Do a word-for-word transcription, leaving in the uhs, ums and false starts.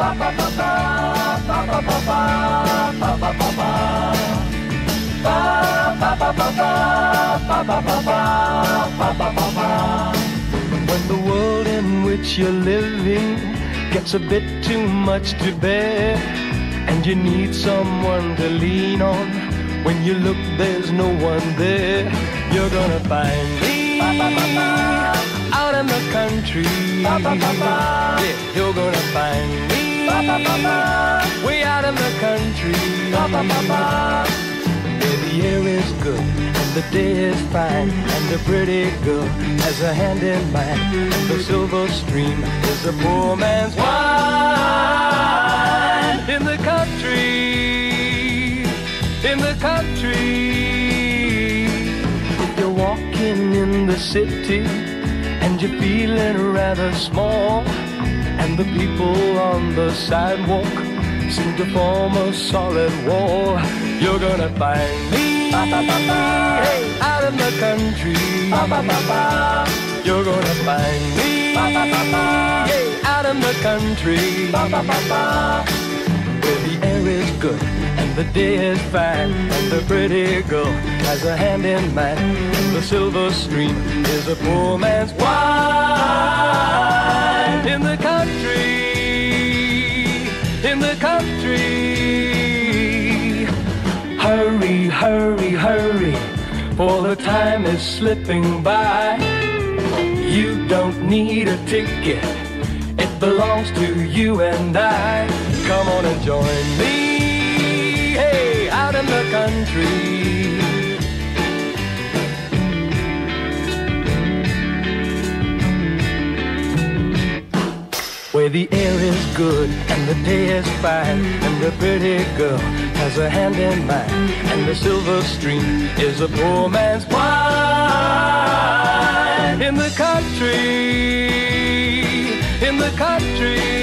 When the world in which you're living gets a bit too much to bear, and you need someone to lean on, when you look there's no one there, you're gonna find me out in the country. Yeah, you're gonna find me way out in the country. Where the air is good and the day is fine, and a pretty girl has a hand in mine, and the silver stream is a poor man's wine. In the country, in the country, if you're walking in the city and you're feeling rather small, and the people on the sidewalk seem to form a solid wall, you're gonna find me hey, out in the country. You're gonna find me hey, out in the country, where the air is good and the day is fine, and the pretty girl has a hand in mine, and the silver stream is a poor man's wine. In the country, in the country, hurry, hurry, hurry, for the time is slipping by. You don't need a ticket, it belongs to you and I. Come on and join me, hey, out in the country. Where the air is good and the day is fine, and the pretty girl has a hand in mine, and the silver stream is a poor man's wine. In the country, in the country,